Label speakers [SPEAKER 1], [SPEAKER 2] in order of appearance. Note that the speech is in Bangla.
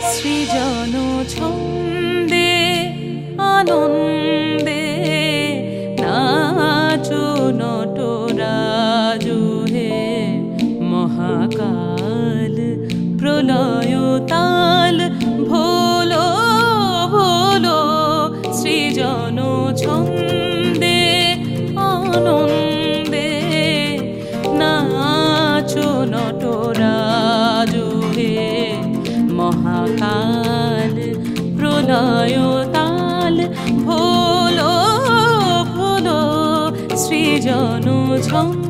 [SPEAKER 1] সৃজন ছন্দে আনন্দে নাচো নটরাজু হে মহাকাল প্রলয় তাল ভোলো ভোলো সৃজন ছন্দে আনন্দে নাচো নটরাজু হে মহাকাল প্রলয় তাল ভোলো ভোলো সৃজন ছন্দে।